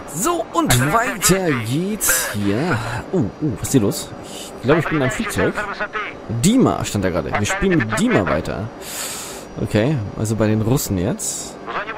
So, und weiter geht's hier. Was ist hier los? Ich glaube, ich bin in einem Flugzeug. Dima stand da gerade. Wir spielen mit Dima weiter. Okay, also bei den Russen jetzt.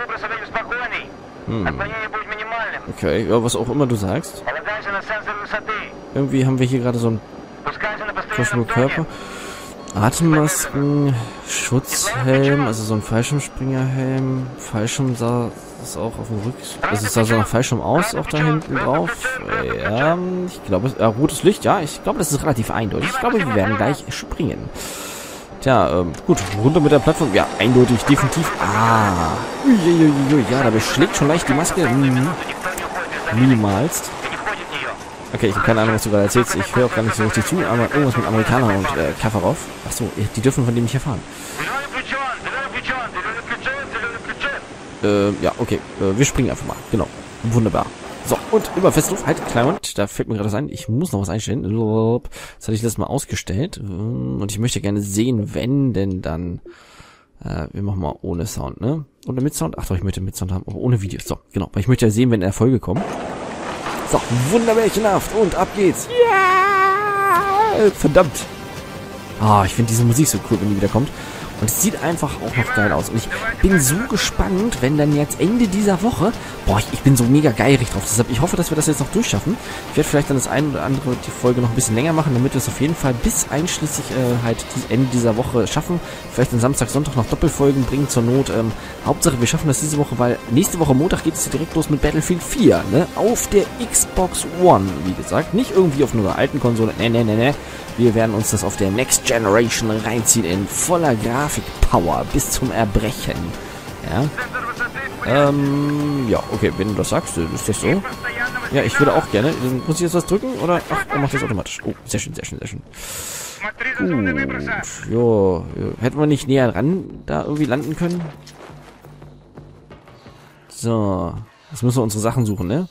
Okay, ja, was auch immer du sagst. Irgendwie haben wir hier gerade so einen Körper. Atemmasken, Schutzhelm, also so ein Fallschirmspringerhelm. Fallschirm sah es auch auf dem also es sah so nach Fallschirm aus, auch da hinten drauf. Ja, ich glaube, rotes Licht, ja, ich glaube, das ist relativ eindeutig. Ich glaube, wir werden gleich springen. Tja, gut, runter mit der Plattform. Ja, eindeutig, definitiv. Ja, da beschlägt schon leicht die Maske. Minimalst. Okay, ich habe keine Ahnung, was du gerade erzählst. Ich höre auch gar nicht so richtig zu, aber irgendwas mit Amerikanern und Kafarov. Achso, die dürfen von dem nicht erfahren. Ja, okay. Wir springen einfach mal. Genau. Wunderbar. So, und über Festluft. Halt, kleinen Moment. Da fällt mir gerade was ein. Ich muss noch was einstellen. Das hatte ich letztes Mal ausgestellt. Und ich möchte gerne sehen, wenn denn dann... wir machen mal ohne Sound, ne? Oder mit Sound? Ach doch, ich möchte mit Sound haben. Aber ohne Videos. So, genau. Weil ich möchte ja sehen, wenn Erfolge kommen. So, wundermärchenhaft. Und ab geht's. Ja! Verdammt. Ich finde diese Musik so cool, wenn die wieder kommt. Und es sieht einfach auch noch geil aus. Und ich bin so gespannt, wenn dann jetzt Ende dieser Woche... ich bin so mega geierig drauf. Deshalb, ich hoffe, dass wir das jetzt noch durchschaffen. Ich werde vielleicht dann das eine oder andere die Folge noch ein bisschen länger machen, damit wir es auf jeden Fall bis einschließlich Ende dieser Woche schaffen. Vielleicht am Samstag, Sonntag noch Doppelfolgen bringen zur Not. Hauptsache, wir schaffen das diese Woche, weil nächste Woche Montag geht es direkt los mit Battlefield 4. Ne? Auf der Xbox One, wie gesagt. Nicht irgendwie auf einer alten Konsole. Ne. Wir werden uns das auf der Next Generation reinziehen in voller Grafikpower bis zum Erbrechen. Ja. Ja, okay, wenn du das sagst, ist das so. Ja, ich würde auch gerne. Muss ich jetzt was drücken? Oder? Ach, er macht das automatisch. Oh, sehr schön. Gut. Jo. Hätten wir nicht näher ran da irgendwie landen können? So. Jetzt müssen wir unsere Sachen suchen, ne?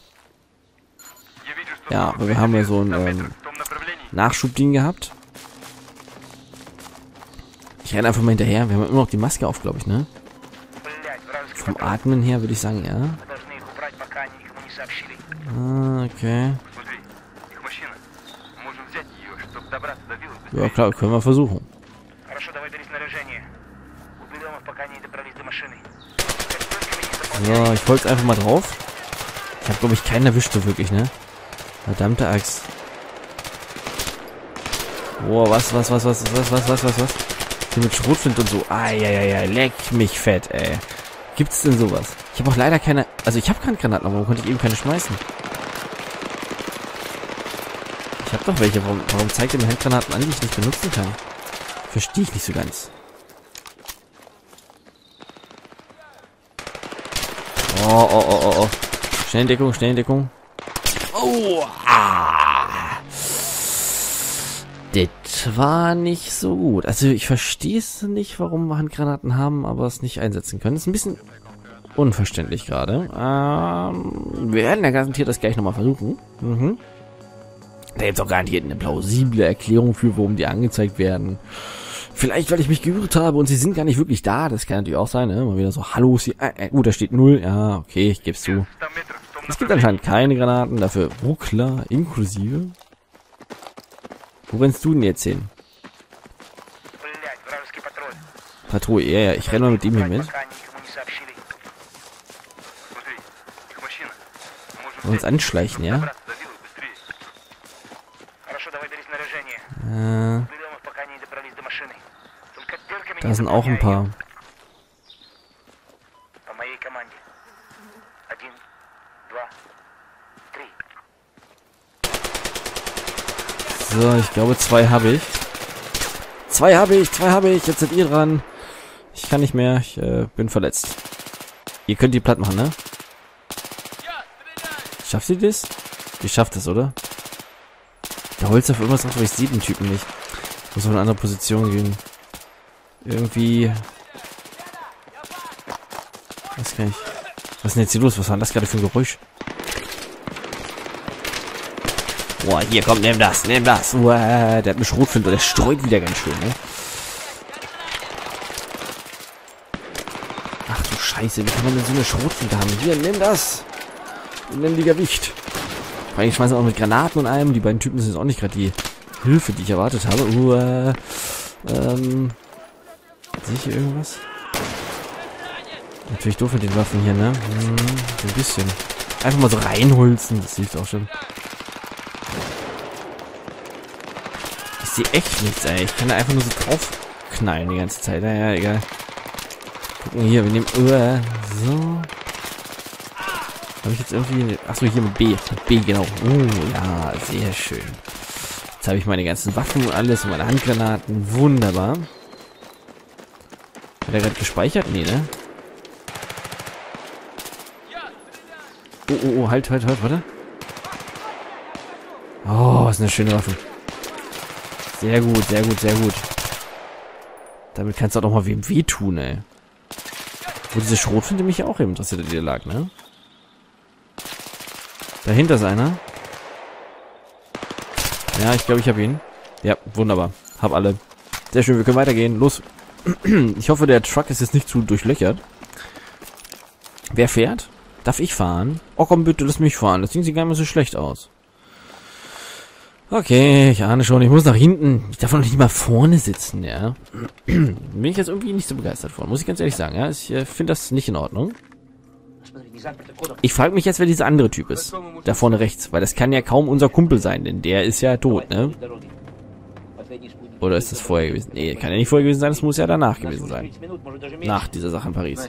Ja, aber wir haben ja so ein Nachschubding gehabt. Ich renne einfach mal hinterher. Wir haben immer noch die Maske auf, glaube ich, ne? Vom Atmen her würde ich sagen, ja. Okay. Ja, klar, können wir versuchen. So, ich wollte einfach mal drauf. Ich habe, glaube ich, keinen erwischt, so wirklich, ne? Verdammte Axt. Boah, was? Hier mit Schrotflinte und so. Leck mich fett, ey. Gibt's denn sowas? Ich habe auch leider keine... Also ich habe keine Granaten, aber warum konnte ich eben keine schmeißen? Ich habe doch welche. Warum zeigt er mir Handgranaten an, die ich nicht benutzen kann? Verstehe ich nicht so ganz. Oh. Schnell in Deckung. Oh, Das war nicht so gut. Also ich verstehe es nicht, warum wir Handgranaten haben, aber es nicht einsetzen können. Das ist ein bisschen unverständlich gerade. Wir werden ja garantiert das gleich nochmal versuchen. Da gibt es auch garantiert eine plausible Erklärung für, warum die angezeigt werden. Vielleicht, weil ich mich geirrt habe und sie sind gar nicht wirklich da. Das kann natürlich auch sein, ne? Mal wieder so, hallo, da steht 0. Ja, okay, ich gebe es zu. Es gibt anscheinend keine Granaten, dafür Ruckler inklusive. Wo rennst du denn jetzt hin? Patrouille, ja, ich renne mal mit ihm hier mit. Und uns anschleichen, ja? Da sind auch ein paar. So, ich glaube 2 habe ich. 2 habe ich. Jetzt seid ihr dran. Ich kann nicht mehr. Ich bin verletzt. Ihr könnt die platt machen, ne? Schafft ihr das? Ihr schafft es, oder? Der Holz auf irgendwas drauf, aber ich sehe den Typen nicht. Ich muss auf eine andere Position gehen. Irgendwie... Was kann ich... Was ist denn jetzt hier los? Was war denn das gerade für ein Geräusch? Boah, hier, komm, nimm das. Uah, der hat eine Schrotflinte, der streut wieder ganz schön, ne? Ach du Scheiße, wie kann man denn so eine Schrotflinte haben? Hier, nimm das. unendlicher Wicht. Vor allem schmeißen auch mit Granaten und allem. Die beiden Typen sind jetzt auch nicht gerade die Hilfe, die ich erwartet habe. Sehe ich hier irgendwas? Natürlich doof mit den Waffen hier, ne? So ein bisschen. Einfach mal so reinholzen, das hilft auch schon. Ich sehe echt nichts, ey. Ich kann da einfach nur so draufknallen die ganze Zeit. Naja, egal. Gucken wir hier, wir nehmen... so. Habe ich jetzt irgendwie... Achso, hier mit B. Mit B, genau. Ja, sehr schön. Jetzt habe ich meine ganzen Waffen und alles und meine Handgranaten. Wunderbar. Hat er gerade gespeichert? Nee, ne? Oh, halt, warte. Oh, ist eine schöne Waffe. Sehr gut, sehr gut, sehr gut. Damit kannst du auch noch mal wem wehtun, ey. Wo diese Schrotflinte mich ja auch eben interessiert, die da lag, ne? Dahinter ist einer. Ja, ich glaube, ich habe ihn. Ja, wunderbar. Hab alle. Sehr schön, wir können weitergehen. Los. Ich hoffe, der Truck ist jetzt nicht zu durchlöchert. Wer fährt? Darf ich fahren? Oh komm bitte, lass mich fahren. Das Ding sieht gar nicht so schlecht aus. Okay, ich ahne schon. Ich muss nach hinten. Ich darf noch nicht mal vorne sitzen, ja. Bin ich jetzt irgendwie nicht so begeistert von. Muss ich ganz ehrlich sagen, ja. Ich finde das nicht in Ordnung. Ich frage mich jetzt, wer dieser andere Typ ist. Da vorne rechts. Weil das kann ja kaum unser Kumpel sein, denn der ist ja tot, ne? Oder ist das vorher gewesen? Nee, kann ja nicht vorher gewesen sein. Das muss ja danach gewesen sein. Nach dieser Sache in Paris.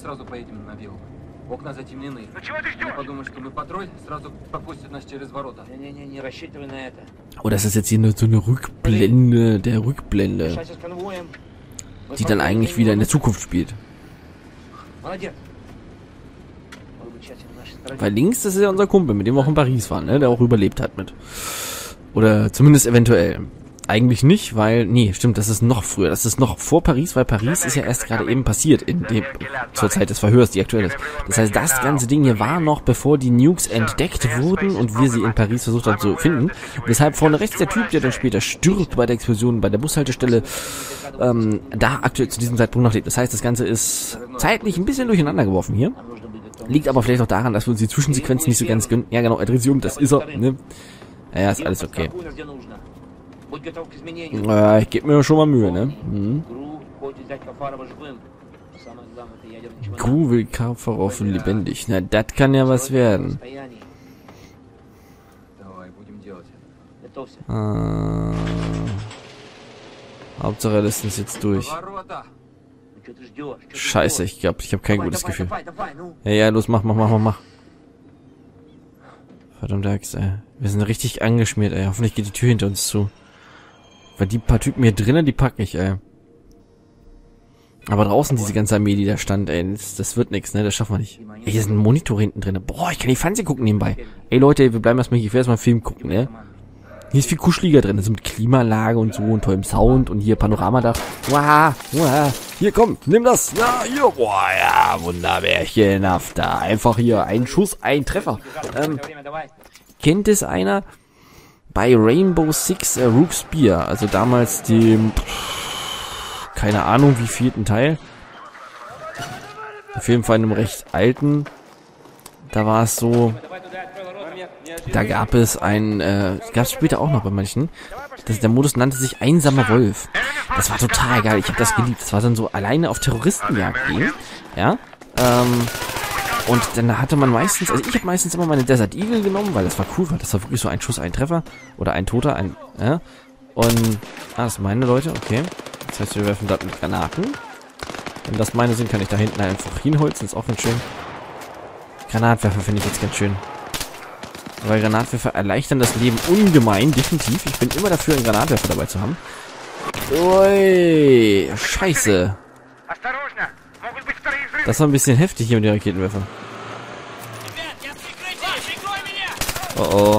Окна затемнены. Мы подумаем, что мы патруль, сразу пропустят нас через ворота. Не рассчитывай на это. Oh, das ist jetzt hier nur so eine Rückblende der Rückblende, die dann eigentlich wieder in der Zukunft spielt. Weil links, das ist ja unser Kumpel, mit dem wir auch in Paris waren, ne? Der auch überlebt hat mit. Oder zumindest eventuell. Eigentlich nicht, weil... Nee, stimmt, das ist noch früher. Das ist noch vor Paris, weil Paris ist ja erst gerade eben passiert zur Zeit des Verhörs, die aktuell ist. Das heißt, das ganze Ding hier war noch, bevor die Nukes entdeckt wurden und wir sie in Paris versucht haben zu finden. Weshalb vorne rechts der Typ, der dann später stirbt bei der Explosion bei der Bushaltestelle, da aktuell zu diesem Zeitpunkt noch lebt. Das heißt, das Ganze ist zeitlich ein bisschen durcheinander geworfen hier. Liegt aber vielleicht auch daran, dass wir uns die Zwischensequenzen nicht so ganz gönnen. Ja genau, er dreht sich um, das ist er, ne? Ja, ist alles okay. Ich gebe mir schon mal Mühe, ne? Crew will Karfarov lebendig. Na, das kann ja was werden. Hauptsache, er lässt uns jetzt durch. Scheiße, ich glaube, ich habe kein gutes Gefühl. Ja, los, mach. Verdammt, ey. Wir sind richtig angeschmiert, ey. Hoffentlich geht die Tür hinter uns zu. Weil die paar Typen hier drinnen, die packe ich, ey. Aber draußen diese ganze Armee, die da stand, ey, das wird nichts, ne? Das schaffen wir nicht. Ey, hier ist ein Monitor hinten drin. Boah, ich kann die Fernsehen gucken nebenbei. Ey, Leute, wir bleiben erstmal hier. Ich will erstmal einen Film gucken, ne? Hier ist viel kuscheliger drin. Also mit Klimaanlage und so und tollem Sound und hier Panoramadach. Wow. Hier, komm, nimm das. Ja, hier. Boah, ja, wunderbärchenhaft. Da einfach hier ein Schuss, ein Treffer. Kennt es einer? Bei Rainbow Six Rook Spear, also damals dem, keine Ahnung wie vierten Teil, auf jeden Fall einem recht alten, da war es so, da gab es gab es später auch noch bei manchen, der Modus nannte sich Einsamer Wolf. Das war total geil, ich habe das geliebt, das war dann so alleine auf Terroristenjagd gehen, ja, und dann hatte man meistens, also ich habe meistens immer meine Desert Eagle genommen, weil das war cool, weil das war wirklich so ein Schuss, ein Treffer. Oder ein Toter, ja. Und, das sind meine Leute, okay. Das heißt, wir werfen dort mit Granaten. Wenn das meine sind, kann ich da hinten einfach hinholzen, ist auch ganz schön. Granatwerfer finde ich jetzt ganz schön. Weil Granatwerfer erleichtern das Leben ungemein, definitiv. Ich bin immer dafür, einen Granatwerfer dabei zu haben. Ui, scheiße. Das war ein bisschen heftig hier mit den Raketenwerfern. Oh.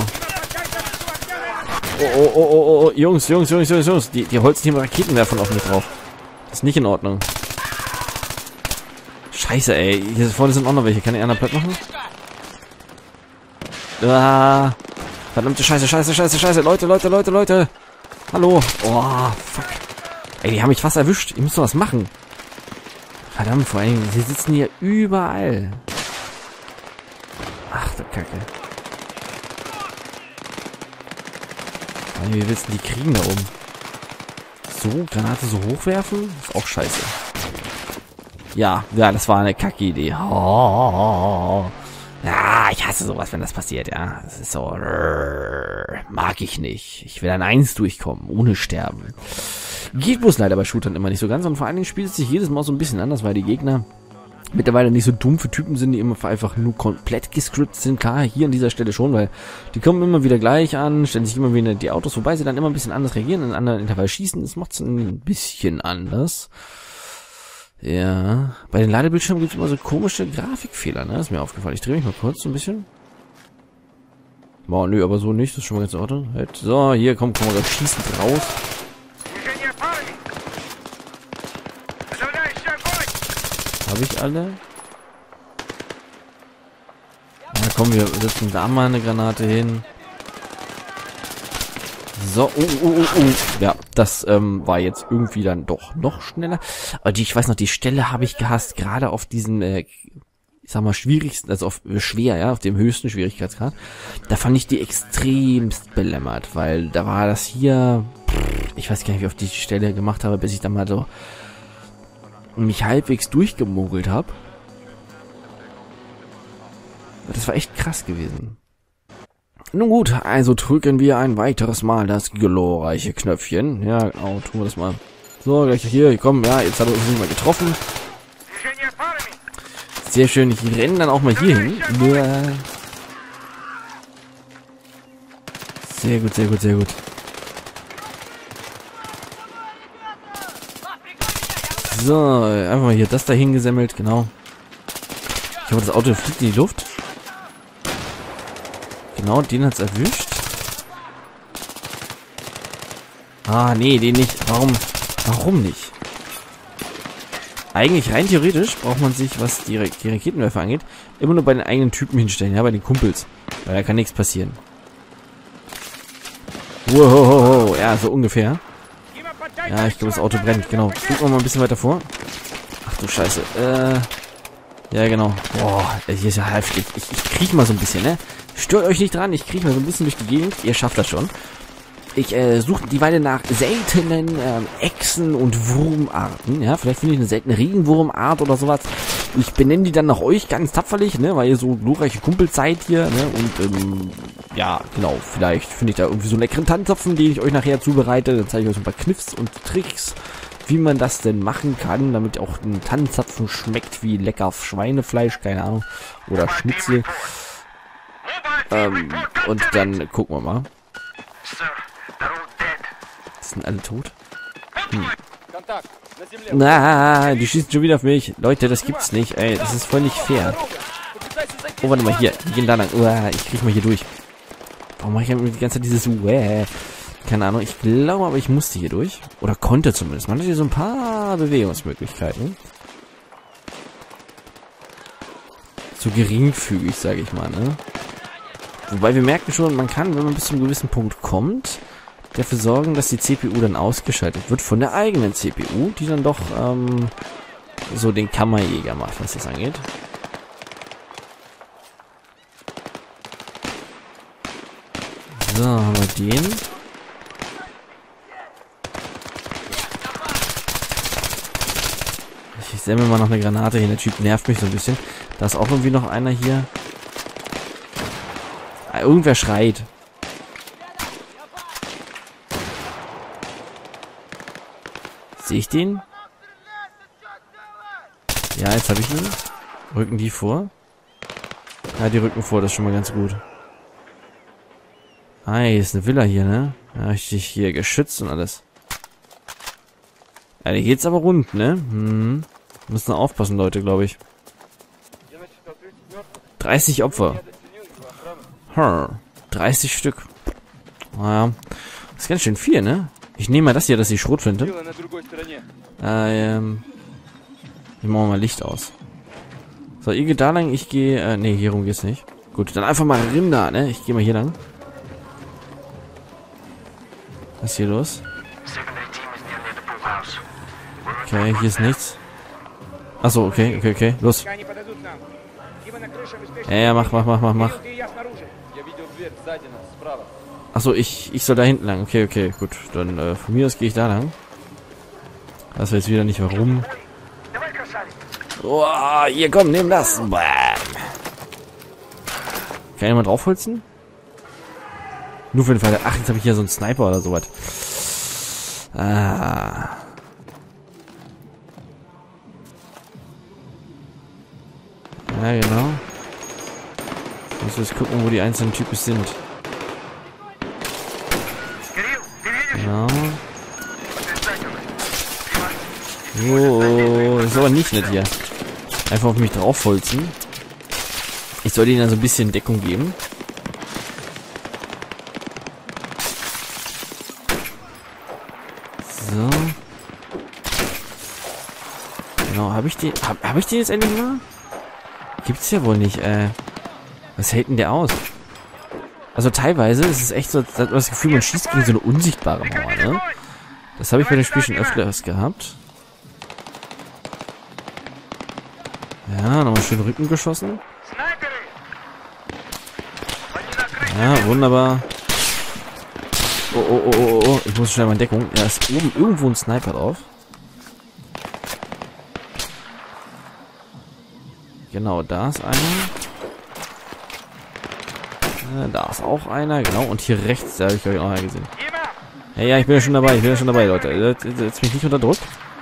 Oh. Jungs. Die holzen hier mit Raketenwerfern auf mich drauf. Das ist nicht in Ordnung. Scheiße, ey. Hier vorne sind auch noch welche. Kann ich einer platt machen? Verdammte Scheiße. Leute. Hallo. Oh, fuck. Ey, die haben mich fast erwischt. Ich muss noch was machen. Verdammt, vor allem, sie sitzen hier überall. Ach Verdammte Kacke. Wie willst du die kriegen da oben? So, Granate so hochwerfen? Ist auch scheiße. Ja, das war eine kacke Idee. Oh. Ja, ich hasse sowas, wenn das passiert, ja. Das ist so... mag ich nicht. Ich will an 1 durchkommen, ohne sterben. Geht bloß leider bei Shootern immer nicht so ganz. Und vor allen Dingen spielt es sich jedes Mal so ein bisschen anders, weil die Gegner mittlerweile nicht so dumpfe Typen sind, die immer einfach nur komplett gescriptet sind. Klar, hier an dieser Stelle schon, weil die kommen immer wieder gleich an, stellen sich immer wieder die Autos, wobei sie dann immer ein bisschen anders reagieren, in einem anderen Intervall schießen. Das macht es ein bisschen anders. Ja, bei den Ladebildschirmen gibt es immer so komische Grafikfehler, ne? Das ist mir aufgefallen. Ich drehe mich mal kurz so ein bisschen. Boah, nö, aber so nicht. Das ist schon mal ganz in Ordnung. Halt. So, hier, komm wir schießen raus. Habe ich alle? Na komm, wir setzen da mal eine Granate hin. So, oh. Ja, das war jetzt irgendwie dann doch noch schneller. Aber ich weiß noch, die Stelle habe ich gehasst, gerade auf diesen, ich sag mal, schwierigsten, also auf schwer, ja, auf dem höchsten Schwierigkeitsgrad. Da fand ich die extremst belämmert, weil da war das hier, ich weiß gar nicht, wie ich auf die Stelle gemacht habe, bis ich dann mal so mich halbwegs durchgemogelt habe. Das war echt krass gewesen. Nun gut, also drücken wir ein weiteres Mal das glorreiche Knöpfchen. Ja, genau, tun wir das mal. So, gleich hier, komm, ja, jetzt hat er uns nicht mal getroffen. Sehr schön, ich renne dann auch mal hier hin. Sehr gut, sehr gut, sehr gut. So, einfach mal hier das da hingesammelt, genau. Ich hoffe, das Auto fliegt in die Luft. Genau, den hat's erwischt. Ah, nee, den nicht. Warum nicht? Eigentlich rein theoretisch braucht man sich, was die Raketenwerfer angeht, immer nur bei den eigenen Typen hinstellen, ja, bei den Kumpels. Weil da kann nichts passieren. Wow, ja, so ungefähr. Ja, ich glaube, das Auto brennt, genau. Gucken wir mal ein bisschen weiter vor. Ach du Scheiße. Ja, genau. Boah, hier ist ja heftig. Ich kriech mal so ein bisschen, ne? Stört euch nicht dran, ich kriech mal so ein bisschen durch die Gegend. Ihr schafft das schon. Ich suche die Weile nach seltenen Echsen- und Wurmarten. Ja, vielleicht finde ich eine seltene Regenwurmart oder sowas. Ich benenne die dann nach euch ganz tapferlich, ne? Weil ihr so glorreiche Kumpel seid hier, ne? Und, ja, genau. Vielleicht finde ich da irgendwie so einen leckeren Tannenzapfen, den ich euch nachher zubereite. Dann zeige ich euch ein paar Kniffs und Tricks, wie man das denn machen kann, damit auch ein Tannenzapfen schmeckt wie lecker Schweinefleisch, keine Ahnung. Oder Schnitzel. Und dann gucken wir mal. Sind alle tot? Na, die schießen schon wieder auf mich. Leute, das gibt's nicht, ey. Das ist voll nicht fair. Oh, warte mal, hier. Wir gehen da lang. Ich krieg mal hier durch. Warum mache ich die ganze Zeit dieses keine Ahnung. Ich glaube aber, ich musste hier durch. Oder konnte zumindest. Man hat hier so ein paar Bewegungsmöglichkeiten. So geringfügig, sage ich mal, ne? Wobei wir merken schon, man kann, wenn man bis zu einem gewissen Punkt kommt, dafür sorgen, dass die CPU dann ausgeschaltet wird von der eigenen CPU, die dann doch so den Kammerjäger macht, was das angeht. So, haben wir den. Ich semmel mal noch eine Granate hin. Der Typ nervt mich so ein bisschen. Da ist auch irgendwie noch einer hier. Irgendwer schreit. Sehe ich den? Ja, jetzt habe ich ihn. Rücken die vor? Ja, die rücken vor, das ist schon mal ganz gut. Ah, hier ist eine Villa hier, ne? Ja, richtig hier geschützt und alles. Ja, hier geht's aber rund, ne? Müssen aufpassen, Leute, glaube ich. 30 Opfer. 30 Stück. Naja. Das ist ganz schön viel, ne? Ich nehme mal das hier, das ist die Schrotflinte. Wir machen mal Licht aus. So, ihr geht da lang, ich gehe... ne, hier rum geht's nicht. Gut, dann einfach mal Rinder, ne? Ich gehe mal hier lang. Was ist hier los? Okay, hier ist nichts. Achso, okay. Los. Ja, mach. Achso, ich soll da hinten lang. Okay, gut. Dann von mir aus gehe ich da lang. Das weiß jetzt wieder nicht warum. Oh, hier, komm, nimm das. Bam. Kann jemand draufholzen? Nur für den Fall. Ach, jetzt habe ich hier so einen Sniper oder sowas. Ah. Ja, genau. Ich muss jetzt gucken, wo die einzelnen Typen sind. Genau. Oh, das ist aber nicht nett hier. Einfach auf mich draufholzen. Ich sollte ihnen dann so ein bisschen Deckung geben. So. Genau, habe ich den jetzt endlich mal? Gibt's ja wohl nicht, Was hält denn der aus? Also teilweise ist es echt so, das Gefühl, man schießt gegen so eine unsichtbare Mauer, ne? Das habe ich bei dem Spiel schon öfters gehabt. Ja, nochmal schön Rücken geschossen. Ja, wunderbar. Oh. Ich muss schnell mal in Deckung. Ja, ist oben irgendwo ein Sniper drauf. Genau, da ist einer. Da ist auch einer, genau. Und hier rechts, da habe ich glaube ich auch einer gesehen. Ja, ich bin ja schon dabei, Leute. Jetzt mich nicht unter Druck.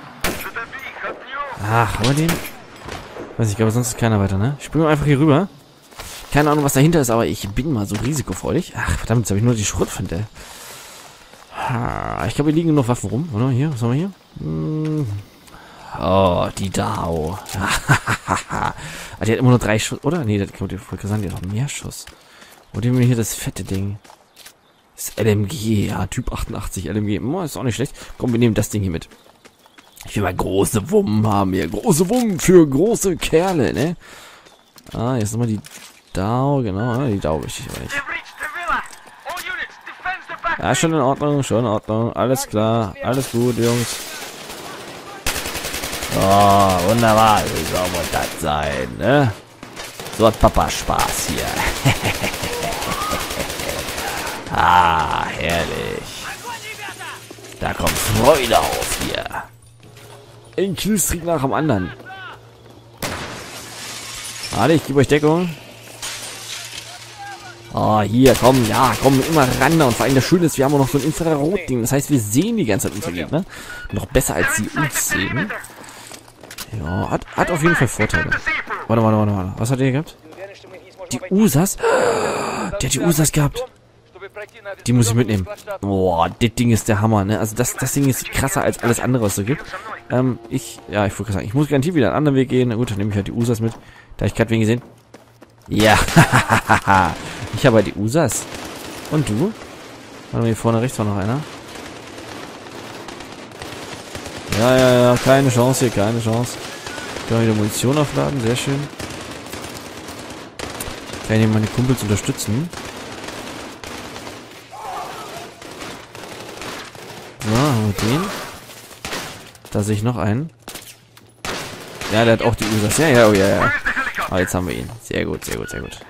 Ach, haben wir den? Weiß ich glaube, sonst ist keiner weiter, ne? Ich springe einfach hier rüber. Keine Ahnung, was dahinter ist, aber ich bin mal so risikofreudig. Ach, verdammt, jetzt habe ich nur die Schrotflinte. Ich glaube, hier liegen genug Waffen rum, oder? Hier, was haben wir hier? Oh, die Dao. Die hat immer nur 3 Schuss, oder? Nee, die hat noch mehr Schuss. Oder nehmen wir hier das fette Ding. Das LMG, ja, Typ 88 LMG. Ist auch nicht schlecht. Komm, wir nehmen das Ding hier mit. Ich will mal große Wummen haben hier. Große Wummen für große Kerle, ne? Ah, jetzt nochmal die Dao, genau. Die Dao richtig, aber nicht. Ja, schon in Ordnung. Alles klar. Alles gut, Jungs. Oh, wunderbar. Wie soll wohl das sein, ne? So hat Papa Spaß hier. Ah, herrlich. Da kommt Freude auf hier. Ein Killstreak nach dem anderen. Warte, ich gebe euch Deckung. Oh, hier, komm, ja, komm, immer ran. Und vor allem das Schöne ist, wir haben auch noch so ein Infrarot-Ding. Das heißt, wir sehen die ganze Zeit unsere Gegner. Noch besser, als sie uns sehen. Ja, hat auf jeden Fall Vorteile. Warte. Was hat der gehabt? Die USAs? Der hat die USAs gehabt. Die muss ich mitnehmen. Boah, das Ding ist der Hammer, ne? Also das Ding ist krasser als alles andere, was es so gibt. Ich wollte sagen, ich muss garantiert wieder einen anderen Weg gehen. Na gut, dann nehme ich halt die USAs mit. Da ich gerade wen gesehen. Ja, ich habe halt die USAs. Und du? Warte mal, hier vorne rechts war noch einer. Ja, keine Chance hier, keine Chance. Kann wieder Munition aufladen, sehr schön. Kann ich meine Kumpels unterstützen. So, haben wir den. Da sehe ich noch einen. Ja, der hat auch die USAs. Ja. Aber jetzt haben wir ihn. Sehr gut. So,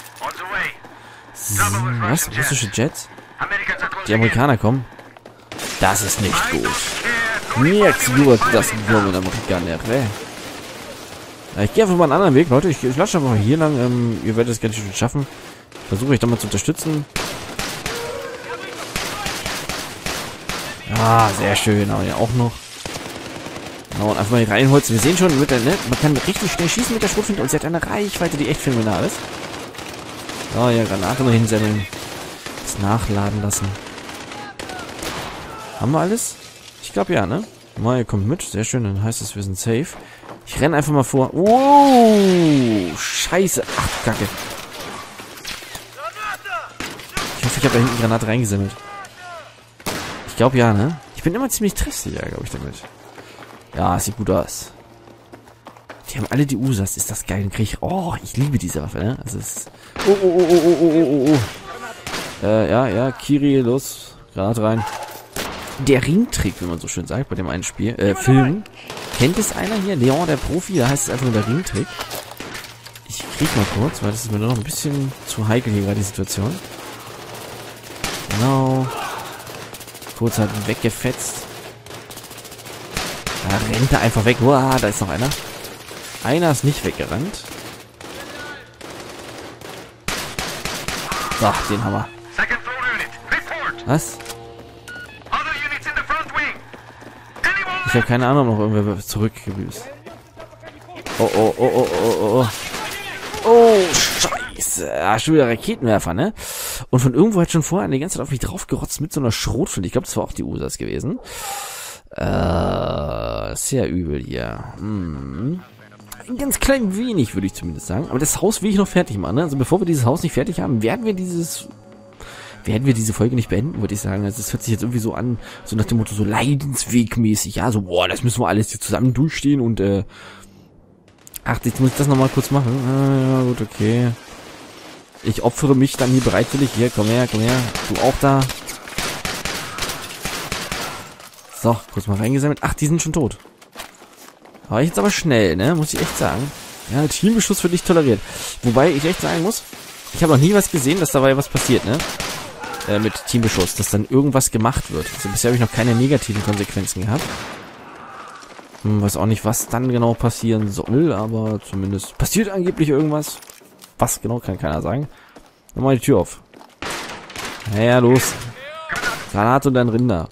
was? Russische Jets? Die Amerikaner kommen? Das ist nicht gut. Jetzt wird das mit Amerikaner. Ich gehe einfach mal einen anderen Weg, Leute. Ich lasse einfach mal hier lang. Ihr werdet es ganz schön schaffen. Versuche ich da mal zu unterstützen. Ah, sehr schön. Aber ja auch noch. Genau, und einfach mal hier reinholzen. Wir sehen schon, man kann richtig schnell schießen mit der Schrotflinte und sie hat eine Reichweite, die echt phänomenal ist. So, ja, Granate nur hinsammeln. Das nachladen lassen. Haben wir alles? Ich glaube ja, ne? Mal, ihr kommt mit. Sehr schön, dann heißt es, wir sind safe. Ich renne einfach mal vor. Wow! Scheiße. Ach, Kacke. Ich hoffe, ich habe da hinten Granate reingesammelt. Ich glaube ja, ne? Ich bin immer ziemlich treffsicher, glaube ich, damit. Ja, sieht gut aus. Die haben alle die USAs. Ist das geil? Dann krieg ich... Oh, ich liebe diese Waffe, ne? Also es ist... Oh. Ja, Kiri, los. Granate rein. Der Ringtrick, wie man so schön sagt, bei dem einen Film. Kennt es einer hier? Leon, der Profi, da heißt es einfach nur der Ringtrick. Ich krieg mal kurz, weil das ist mir noch ein bisschen zu heikel hier gerade die Situation. Genau. Kurz halt weggefetzt. Da rennt er einfach weg. Uah, da ist noch einer. Einer ist nicht weggerannt. So, den haben wir. Was? Ich habe keine Ahnung, noch irgendwer zurückgebüßt. Oh, oh, oh, oh, oh, oh. Oh, scheiße. Ah, schon wieder Raketenwerfer, ne? Und von irgendwo hat schon vorher die ganze Zeit auf mich draufgerotzt mit so einer Schrotflinte. Ich glaube, das war auch die USAs gewesen. Sehr übel hier. Ein ganz klein wenig, würde ich zumindest sagen. Aber das Haus will ich noch fertig machen, ne? Also bevor wir dieses Haus nicht fertig haben, werden wir diese Folge nicht beenden, würde ich sagen. Also das hört sich jetzt irgendwie so an, so nach dem Motto, so leidenswegmäßig. Ja, so, boah, das müssen wir alles hier zusammen durchstehen und, ach, jetzt muss ich das nochmal kurz machen. Ja, gut, okay. Ich opfere mich dann hier bereitwillig. Hier, komm her, komm her. Du auch da. So, kurz mal reingesammelt. Ach, die sind schon tot. War ich jetzt aber schnell, ne? Muss ich echt sagen. Ja, Teambeschuss wird nicht toleriert. Wobei ich echt sagen muss, ich habe noch nie was gesehen, dass dabei was passiert, ne? Mit Teambeschuss, dass dann irgendwas gemacht wird. Also bisher habe ich noch keine negativen Konsequenzen gehabt. Weiß auch nicht, was dann genau passieren soll, aber zumindest passiert angeblich irgendwas. Was genau, kann keiner sagen. Mach mal die Tür auf. Ja, los. Granate und ein Rinder.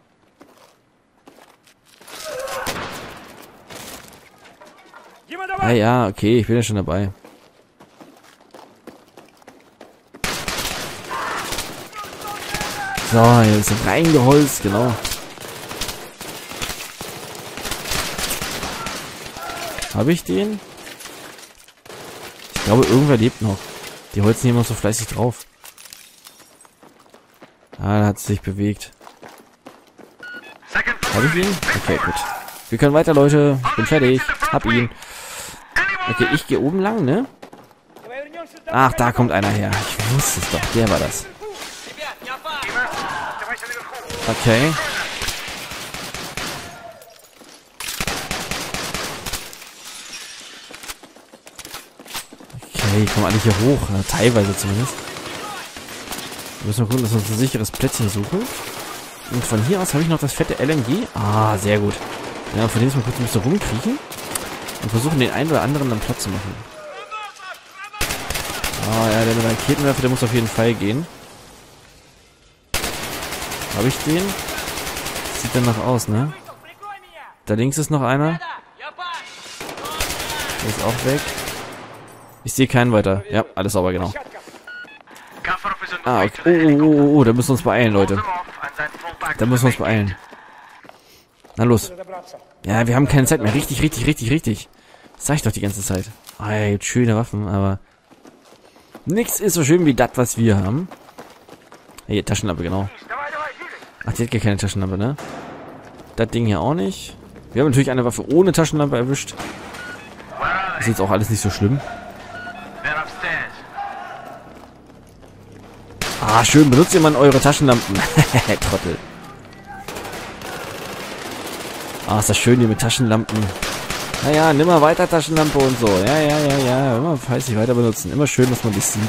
Ja, okay, ich bin ja schon dabei. So, hier ist reingeholzt, genau. Habe ich den? Ich glaube, irgendwer lebt noch. Die holzen hier immer so fleißig drauf. Ah, da hat es sich bewegt. Habe ich ihn? Okay, gut. Wir können weiter, Leute. Ich bin fertig. Hab ihn. Okay, ich gehe oben lang, ne? Ach, da kommt einer her. Ich wusste es doch. Der war das. Okay. Okay, kommen alle hier hoch. Teilweise zumindest. Wir müssen mal gucken, dass wir uns ein sicheres Plätzchen suchen. Und von hier aus habe ich noch das fette LMG. Ah, sehr gut. Ja, von dem müssen wir kurz ein bisschen rumkriechen. Und versuchen, den einen oder anderen dann Platz zu machen. Ah, ja, der Raketenwerfer, der muss auf jeden Fall gehen. Habe ich den? Sieht danach aus, ne? Da links ist noch einer. Der ist auch weg. Ich sehe keinen weiter. Ja, alles sauber, genau. Ah, okay. Oh, da müssen wir uns beeilen, Leute. Da müssen wir uns beeilen. Na los. Ja, wir haben keine Zeit mehr. Richtig. Das sag ich doch die ganze Zeit. Ah, ja, gibt schöne Waffen, aber nichts ist so schön wie das, was wir haben. Hier, Taschenlampe, genau. Ach, die hat gar keine Taschenlampe, ne? Das Ding hier auch nicht. Wir haben natürlich eine Waffe ohne Taschenlampe erwischt. Ist jetzt auch alles nicht so schlimm. Ah, schön. Benutzt ihr mal eure Taschenlampen. Trottel. Ah, ist das schön hier mit Taschenlampen. Naja, nimm mal weiter Taschenlampe und so. Ja. Immer fleißig weiter benutzen. Immer schön, dass man dich sieht.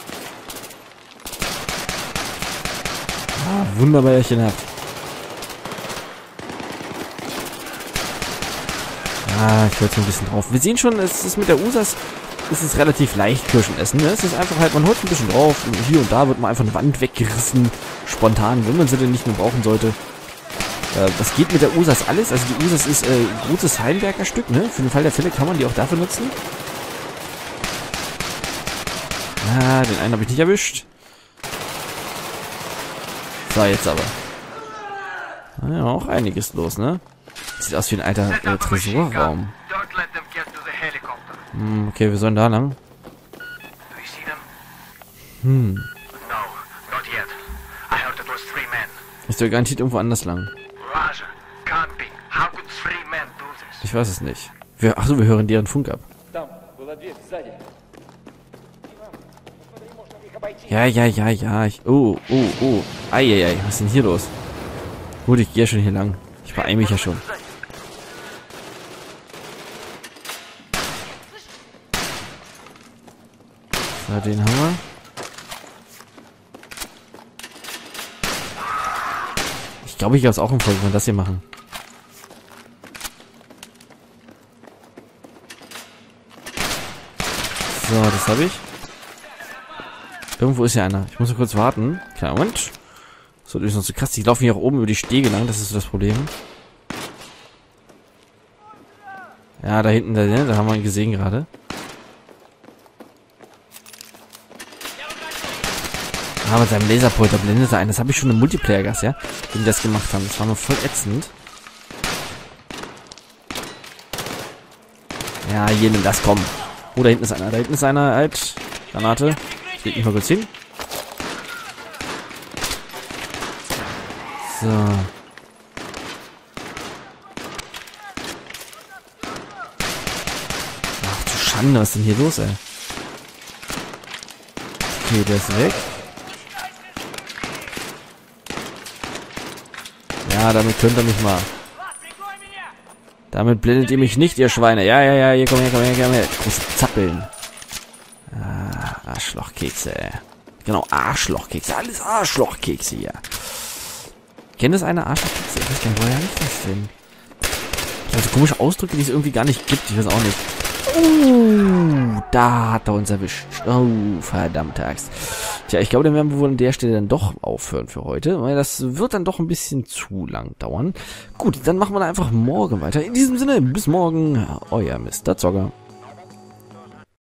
Ah, wunderbar erchenhaft. Ah, ich wollte so ein bisschen drauf. Wir sehen schon, es ist mit der USAs, es ist relativ leicht Kirschen essen. Ne? Es ist einfach halt, man holt ein bisschen drauf. Und hier und da wird mal einfach eine Wand weggerissen. Spontan, wenn man sie denn nicht mehr brauchen sollte. Das geht mit der USAs alles. Also die USAs ist gutes Heimwerkerstück, ne? Für den Fall der Fälle kann man die auch dafür nutzen. Ah, den einen habe ich nicht erwischt. So, jetzt aber. Ja, auch einiges los, ne? Sieht aus wie ein alter Tresorraum. Okay, wir sollen da lang. Ich soll garantiert irgendwo anders lang. Ich weiß es nicht. Achso, wir hören deren Funk ab. Ja. Oh. Eieiei, was ist denn hier los? Gut, ich gehe ja schon hier lang. Ich beeile mich ja schon. So, den haben wir. Ich glaube, ich habe es auch im Folge, wenn wir das hier machen. So, das habe ich. Irgendwo ist ja einer. Ich muss nur kurz warten. Kleinen Moment. So, das ist noch so krass. Die laufen hier auch oben über die Stege lang. Das ist so das Problem. Ja, da hinten, da haben wir ihn gesehen gerade. Ah, mit seinem Laserpointer blendet er ein. Das habe ich schon im Multiplayer-Gas, ja? Wenn die das gemacht haben. Das war nur voll ätzend. Ja, hier, nimm das, komm. Oh, da hinten ist einer. Da hinten ist einer, halt. Granate. Ich leg mich mal kurz hin. So. Ach du Schande, was ist denn hier los, ey? Okay, der ist weg. Ja, damit könnt ihr mich mal. Damit blendet ihr mich nicht, ihr Schweine. Ja, hier, komm her. Große Zappeln. Ah, Arschlochkekse, ey. Genau, Arschlochkekse. Alles Arschlochkekse hier. Kennt das eine Arschlochkekse? Ich weiß gar nicht, woher habe ich das denn? Also komische Ausdrücke, die es irgendwie gar nicht gibt. Ich weiß auch nicht. Da hat er uns erwischt. Oh, verdammte Axt. Tja, ich glaube, dann werden wir wohl an der Stelle dann doch aufhören für heute, weil das wird dann doch ein bisschen zu lang dauern. Gut, dann machen wir da einfach morgen weiter. In diesem Sinne, bis morgen, euer Mr. Zocker.